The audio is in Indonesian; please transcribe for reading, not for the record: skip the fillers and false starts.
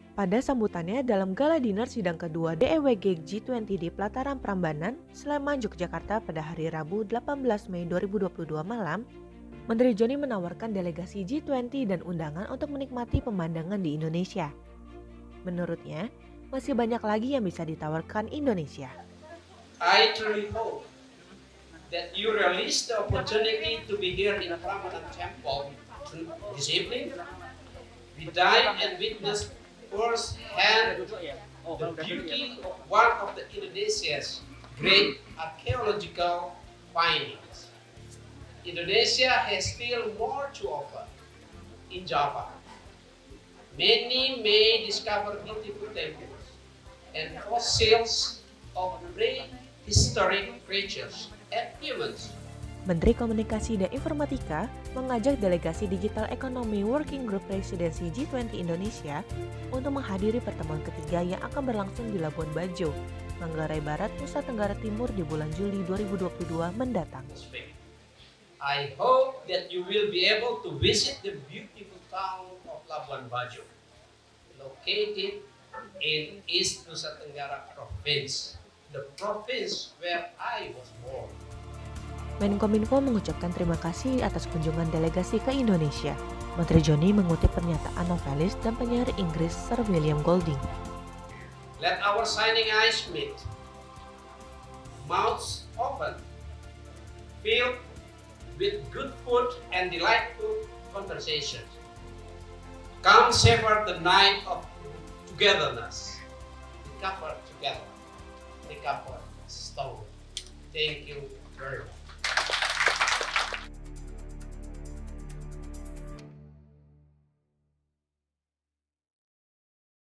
Pada sambutannya dalam gala dinner sidang kedua DEWG G20 di Pelataran Prambanan, Sleman, Yogyakarta pada hari Rabu 18 Mei 2022 malam, Menteri Joni menawarkan delegasi G20 dan undangan untuk menikmati pemandangan di Indonesia. Menurutnya, masih banyak lagi yang bisa ditawarkan Indonesia. I truly hope that you release the opportunity to be here in Prambanan Temple this evening. We dine and witness firsthand the beauty of one of the Indonesia's great archaeological findings. Indonesia has still more to offer in Java. Many may discover beautiful temples and fossils of prehistoric creatures and humans. Menteri Komunikasi dan Informatika mengajak delegasi Digital Economy Working Group Presidensi G20 Indonesia untuk menghadiri pertemuan ketiga yang akan berlangsung di Labuan Bajo, Manggarai Barat, Nusa Tenggara Timur di bulan Juli 2022 mendatang. I hope that you will be able to visit the beautiful town of Labuan Bajo, located in East Nusa Tenggara Province, the province where I was born. Menkominfo mengucapkan terima kasih atas kunjungan delegasi ke Indonesia. Menteri Joni mengutip pernyataan novelis dan penyair Inggris Sir William Golding. Let our shining eyes meet, mouths open, filled with good food and delightful conversations. Come savor the night of togetherness. Recover together. Recover stone. Thank you very much.